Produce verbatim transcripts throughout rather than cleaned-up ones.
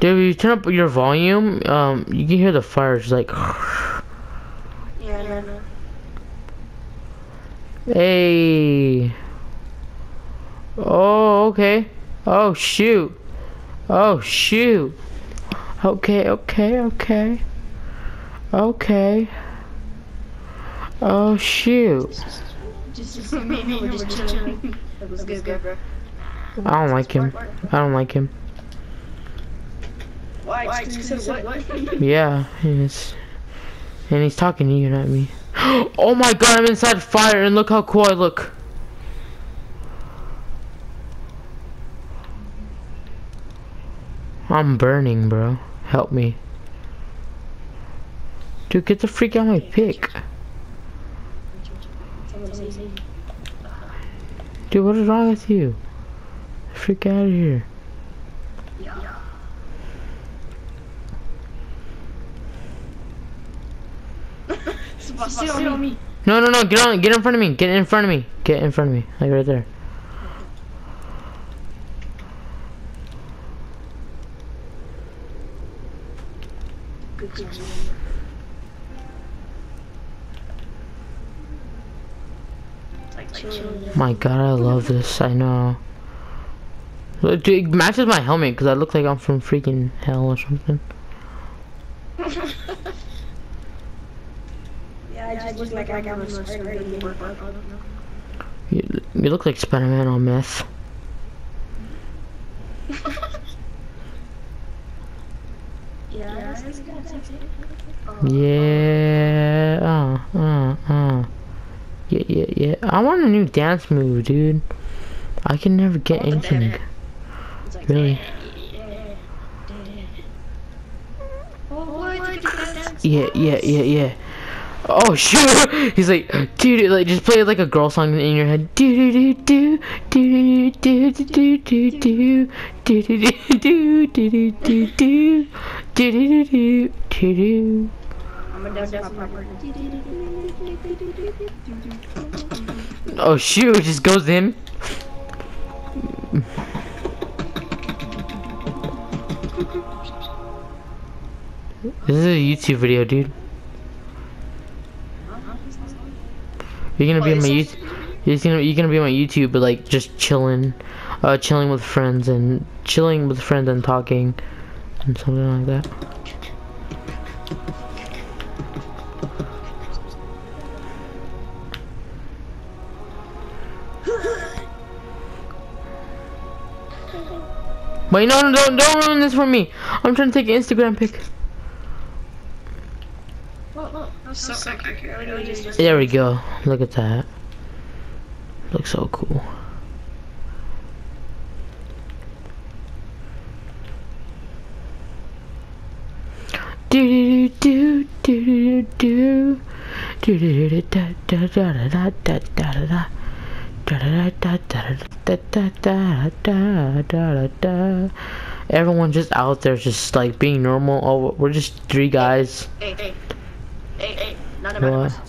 Dude, if you turn up your volume, um, you can hear the fire just like. Yeah, I know. Hey. Oh, okay. Oh, shoot. Oh, shoot. Okay, okay, okay. Okay. Oh, shoot. Just, just me and you were just chilling. That was good, bro. I don't like him. I don't like him. Why? You said what? Yeah, he's, and he's talking to you, not me. Oh my god, I'm inside fire, and look how cool I look. I'm burning, bro. Help me. Dude, get the freak out of my pick. Dude, what is wrong with you? Freak out of here. No, no, no, get on, get in front of me, get in front of me, get in front of me, like right there. My god, I love this, I know. Dude, it matches my helmet, because I look like I'm from freaking hell or something. I just look like I got my Spider-Man. You, you look like Spider-Man on meth. Yeah. Yeah. Uh, uh, uh. Yeah, yeah, yeah. I want a new dance move, dude. I can never get anything. Really? Yeah, yeah, yeah, yeah. Oh shoot! He's like, dude, like just play like a girl song in your head. Do do do do do do do do do do do do do do do do do do do. Oh shoot! It just goes in. This is a YouTube video, dude. You're gonna be on my YouTube. You're gonna you're gonna be on my YouTube, but like just chilling, uh, chilling with friends and chilling with friends and talking, and something like that. Wait, no, no, don't don't ruin this for me. I'm trying to take an Instagram pic. So accurate. There we go. Look at that. Looks so cool. Do do do do do do do da da da da da da da da da. Everyone just out there just like being normal. Oh, we're just three guys. Hey, hey, hey, hey, not about What?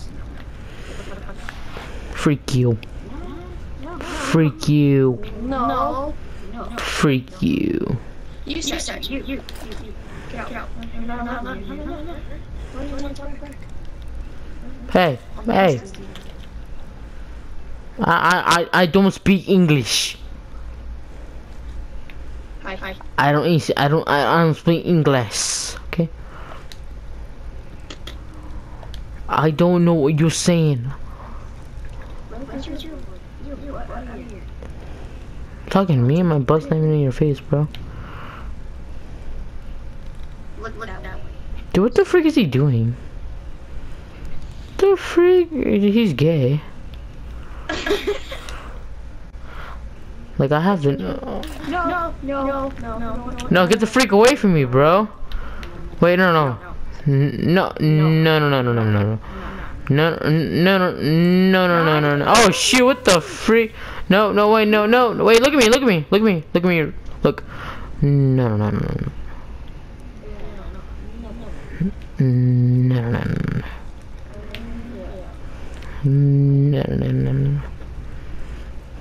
Freak you. Freak you. No. No. Freak you. You start. You, you, you, you. Get out. Get out. No, no, no, no, no, no. Hey, hey. I, I, I don't speak English. Hi, hi. I don't, I don't, I don't speak English. Okay. I don't know what you're saying. Talking to me and my butt's not even in your face, bro. Look, look that way. Dude, what the freak is he doing? The freak? He's gay. Like I have to. No, no, no, no, no. No, get the freak away from me, bro. Wait, no, no, no, no, no, no, no, no, no, no. No, no, no, no, no, no, no, no. Oh shit! What the freak? No, no, wait, no, no, wait. Look at me, look at me, look at me, look at me, look. No, no, no, no, no. No, no, no, no. No, no, no, no.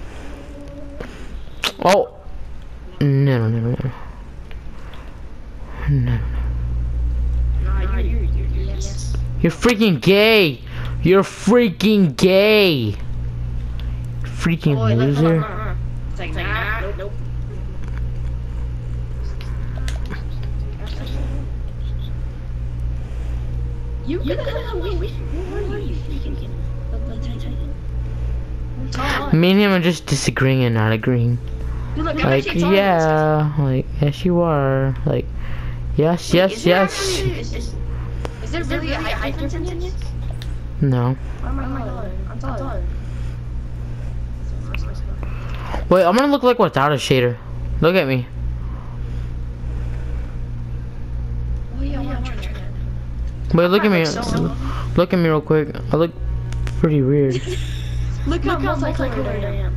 Oh. No, no, no, no. No. Nah, you, you, you, yes. You're freaking gay. You're freaking gay. Freaking Oh, look, loser. uh, uh, It's like, nah, nope, nope. You get the hell away. Where are you? Me and him are just disagreeing and not agreeing. Like, yeah, like, yes you are. Like, yes, yes, yes. Is there really a height difference in this? No. Oh my god, I'm taller. Wait, I'm gonna look like without a shader. Look at me. Oh yeah, I want to try that. Wait, look at me. Look at me real quick. I look pretty weird. Look how multicolored I am.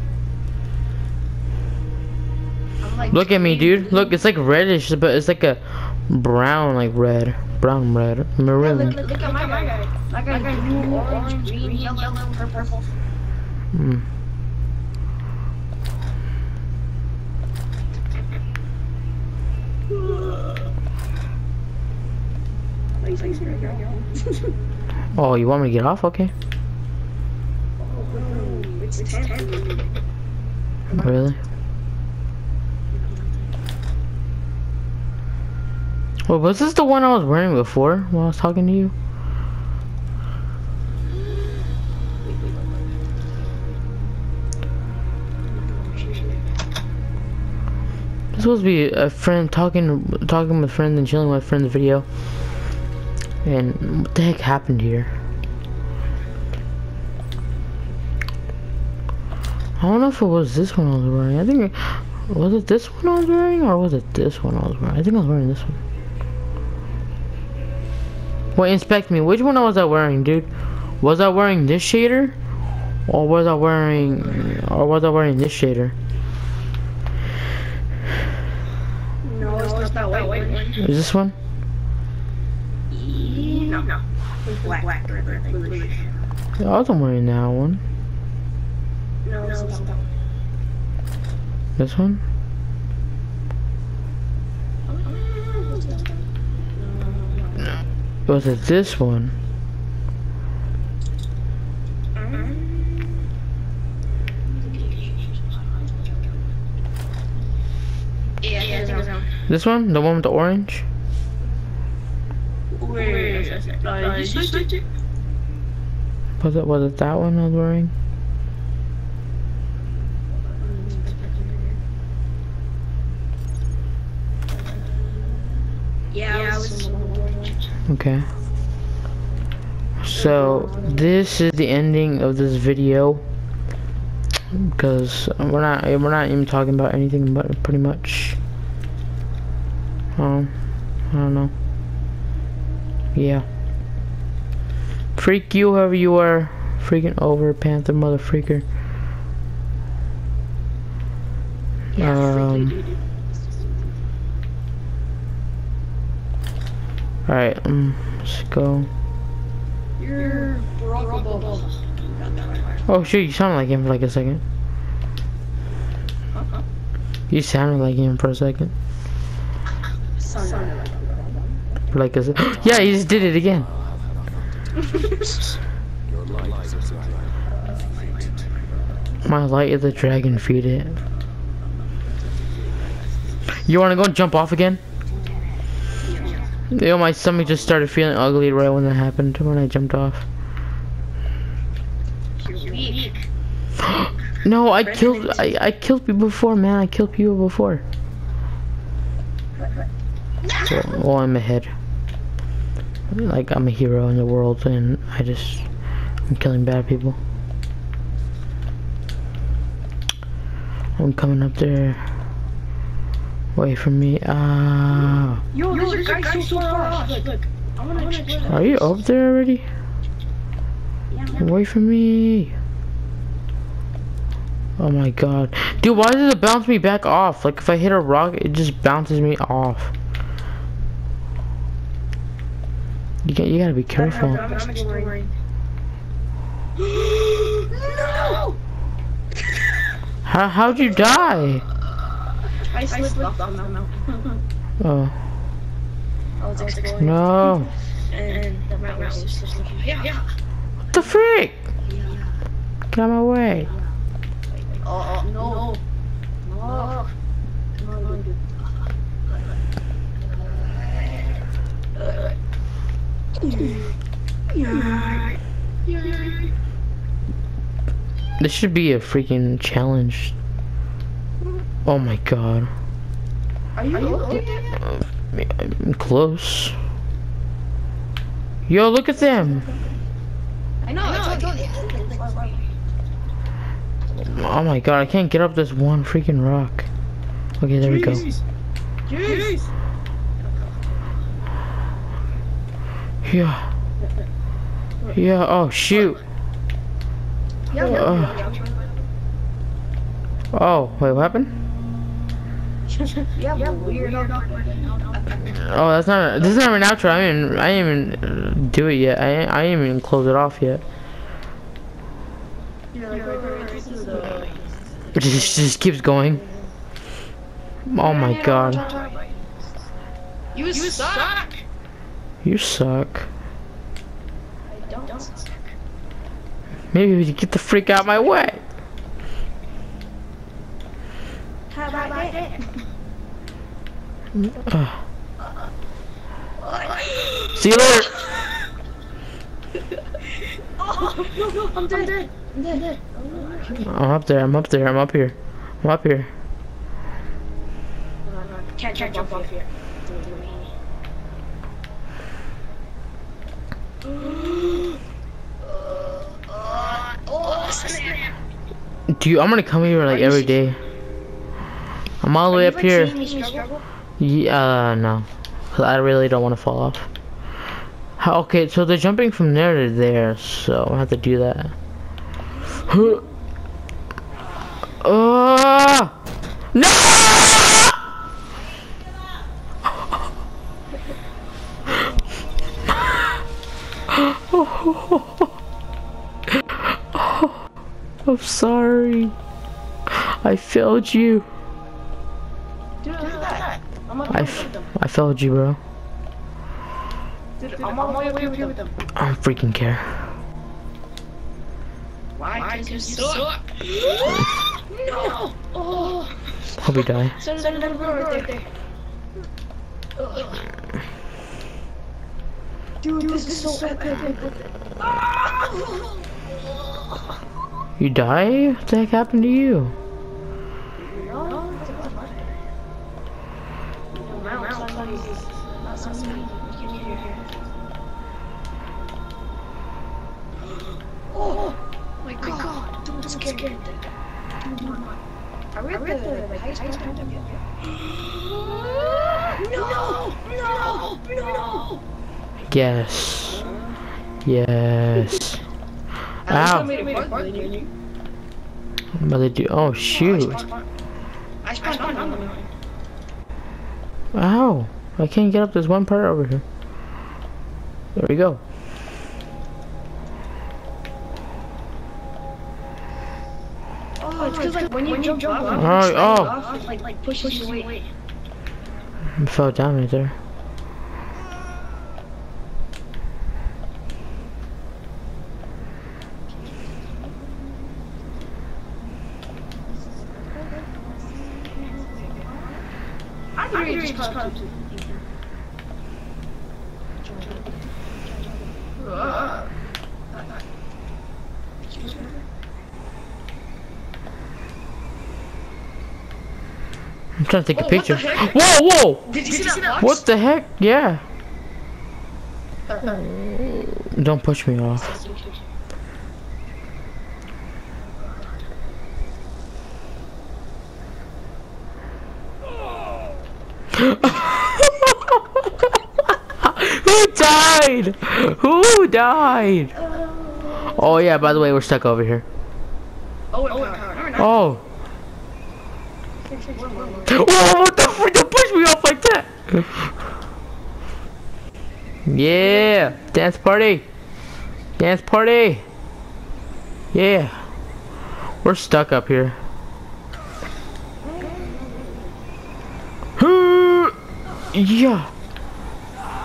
I'm like Look at me, dude. Look, it's like reddish, but it's like a brown, like red. Brown, red. Maroon. Look, look, look at my guy. My guy's blue, orange, green, yellow, purple. Mm. Oh, you want me to get off? Okay. It's ten. Really? Well, was this the one I was wearing before while I was talking to you? This is supposed to be a friend talking, talking with friends and chilling with friends video. And what the heck happened here? I don't know if it was this one I was wearing. I think it, was it this one I was wearing or was it this one I was wearing? I think I was wearing this one. Wait, inspect me. Which one was I wearing, dude? Was I wearing this shader? Or was I wearing or was I wearing this shader? No, it's not that white one. Is this one? No, no. It's black, black, red, red, bluish. I wasn't wearing that one. No, it's not that one. This one? Was it this one? Yeah, yeah, this one. This one? The one with the orange? Where is it? Uh, you switched it? Was it was it that one I was wearing? Yeah, yeah, I was. Okay. So this is the ending of this video because we're not we're not even talking about anything but pretty much. Um, I don't know. Yeah. Freak you, whoever you are. Freaking over, Panther mother freaker. Um. Alright, um, let's go. You're brokeable. Oh shit, you sounded like him for like a second. Uh-huh. You sounded like him for a second. Sounded like For like a second. Yeah, he just did it again. My light is a dragon, feed it. You wanna go and jump off again? Yo, my stomach just started feeling ugly right when that happened, when I jumped off. No, I killed, I, I killed people before, man. I killed people before. Well, well, I'm ahead. Like, I'm a hero in the world, and I just, I'm killing bad people. I'm coming up there. Away from me. Ah. Uh, Yo, there's a guy so far off. Look, look. I wanna explore. Are you up there already? Yeah. Away from me. Oh my god. Dude, why does it bounce me back off? Like if I hit a rock, it just bounces me off. You got you gotta be careful. I'm, I'm exploring. No! How how'd you die? I slipped off the mountain. Oh. I was exploring. No. And the mountain was just like, yeah, yeah. What the freak? Yeah. Get out of my way. Oh, no. No. Come on, dude. Yeah. Yeah. This should be a freaking challenge. Oh my god. Are you okay? I'm close. Yo, look at them. I know, I told you. Oh my god, I can't get up this one freaking rock. Okay, there we go. Jeez. Yeah. Yeah, oh shoot. Yeah, Uh, oh, wait, what happened? yeah, weird. Oh, that's not, this is not an outro. I didn't, I didn't even uh, do it yet. I, I didn't even close it off yet. It just, just keeps going. Oh my god. You suck. You suck. I don't suck. Maybe we should get the freak out of my way. How about that? Uh. See you later. Oh, no, no, I'm dead. I'm dead. I'm dead. I'm up there. I'm up there. I'm up here. I'm up here. Can't jump off here. Oh, snap. Dude, I'm gonna come here like every day. I'm all the way up here. Yeah, uh, no. I really don't want to fall off. How, okay, so they're jumping from there to there, so I have to do that. Uh, no! I'm sorry. I failed you. Dude, who's that? I'm I, f I failed you, bro. Dude, I'm all the way with them. I don't freaking care. Why? Because you suck. No! Oh! Hope you die. Send them to the room right there. Dude, this is so epic. You die? What the heck happened to you? Oh my god, don't scare me. I read the highest point. No! No! No! Yes. Yes. Ow. I'm about to do. Oh shoot. I spawned on them. Ow. I can't get up this one part over here. There we go. Oh, it's because like when you jump off, Oh, oh. it like like pushes you away. I fell down right there. I can hear you just call it. I'm trying to take Oh, a picture. what the heck? Whoa, whoa! Did you see that? What the heck? Yeah. Don't push me off. Who died? Who died? Oh yeah, by the way, we're stuck over here. Oh, oh, oh. Oh. Oh, what the frick? Don't push me off like that. Yeah, dance party. Dance party. Yeah. We're stuck up here. Yeah.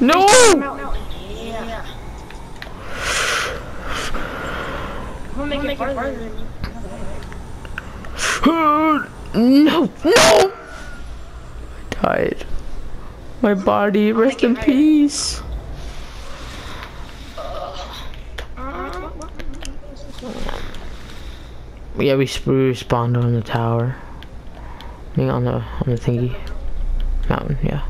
No! Yeah. I'm gonna make, make it farther than you. No! No! I died. My body, rest in peace. Yeah, we respawned on the tower. I mean, on the on the thingy mountain. Yeah.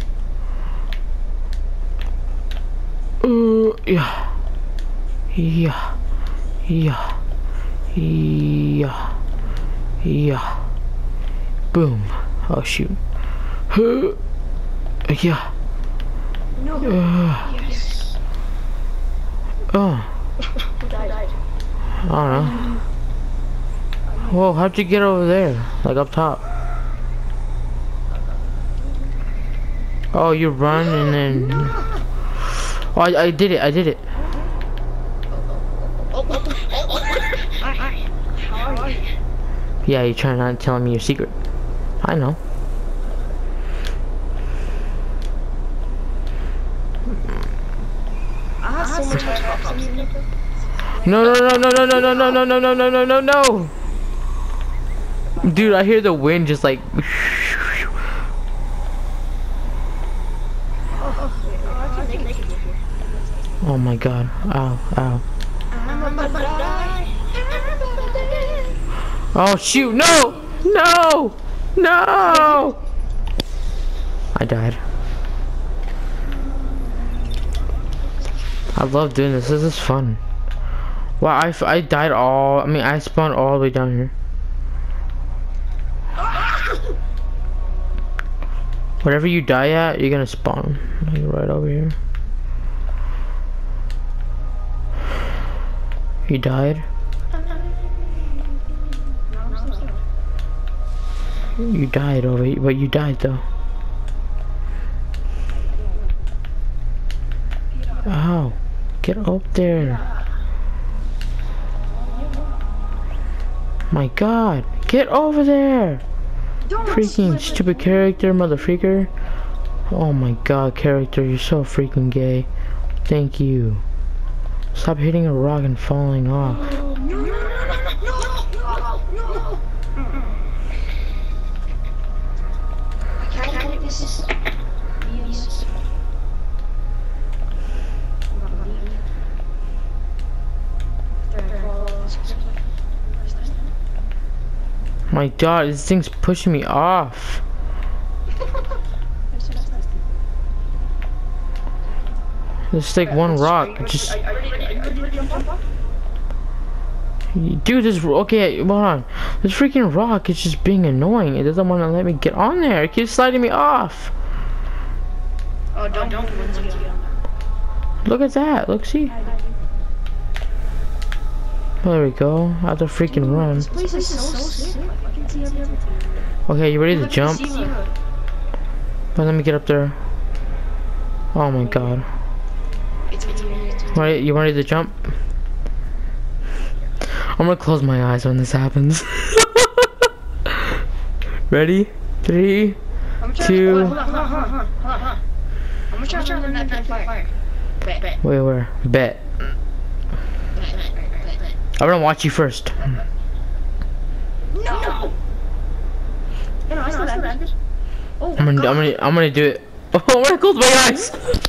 Uh, yeah. Yeah. Yeah. Yeah. Yeah. Boom. Oh shoot. Uh, yeah. No. Uh, Yes. oh. Who died? I don't know. Whoa, how'd you get over there? Like up top? Oh, you run and then... Oh, I, I did it, I did it. How are you? Yeah, you're trying not to tell me your secret. I know. I have so much Xbox. No, no, no, no, no, no, no, no, no, no, no, no, no, no. Dude, I hear the wind just like... Oh my god. Ow, ow. Oh shoot, no! No! No! I died. I love doing this, this is fun. Wow, I, I died all, I mean I spawned all the way down here. Whatever you die at, you're gonna spawn. Like right over here. You died? You died over here, but you died though. Ow. Get up there. My god. Get over there. Freaking stupid character, mother freaker. Oh my god, character, you're so freaking gay. Thank you. Stop hitting a rock and falling off. No, no, no, no, no, no, no. I can't get this. My god, this thing's pushing me off. There's like one rock. Just dude, this okay. Hold on. This freaking rock is just being annoying. It doesn't want to let me get on there. It keeps sliding me off. Oh, don't don't. Look at that. Look, see. There we go. I have to freaking run. This place is so sick. I can see everything. Okay, you ready to jump? But let me get up there. Oh my god. Right, you ready to jump? I'm gonna close my eyes when this happens. Ready? Three, two. I'm gonna try to turn that fire. Bet, bet. Wait, where? Bet. I'm gonna watch you first. No. No, I still have it. Oh, I'm gonna, I'm gonna, I'm gonna do it. Oh, I'm gonna close my eyes.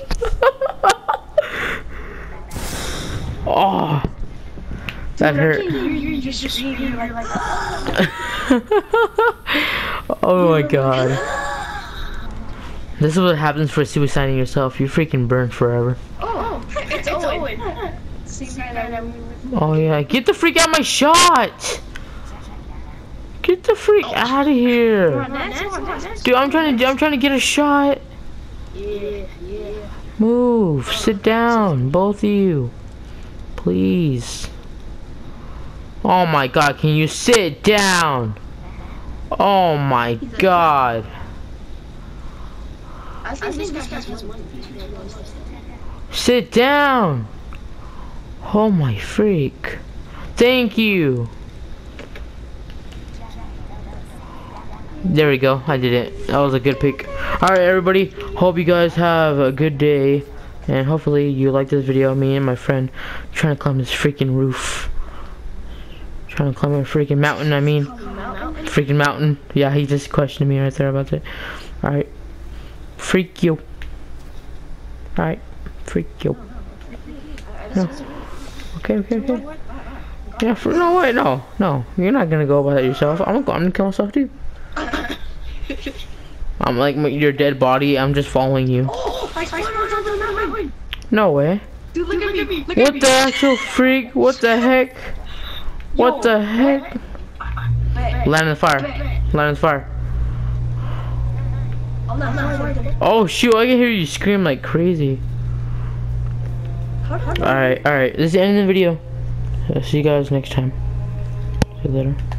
Oh, that hurt. Oh my god. This is what happens for suiciding yourself. You freaking burn forever. Oh, it's Owen. Oh yeah, get the freak out of my shot! Get the freak out of here! Dude, I'm trying to, I'm trying to get a shot. Move, sit down, both of you, please. Oh my god, can you sit down? Oh my god. Sit down. Oh my freak. Thank you. There we go. I did it. That was a good pick. Alright, everybody. Hope you guys have a good day. And hopefully you like this video. Me and my friend trying to climb this freaking roof. Trying to climb a freaking mountain, I mean. Freaking mountain. Yeah, he just questioned me right there about it. Alright. Freak you. Alright. Freak you. No. Okay, okay, okay. Yeah, for, no, wait, no. No. You're not gonna go about that yourself. I'm gonna go, I'm gonna kill myself too. I'm like your dead body. I'm just following you. Oh, I spawned on top of the mountain. No way. Dude, look at me. Look What at me. the actual freak? What the heck? What the heck? Land in the fire. Land in the fire. I'm not, I'm not Oh shoot! I can hear you scream like crazy. All right, all right. This is the end of the video. I'll see you guys next time. See you later.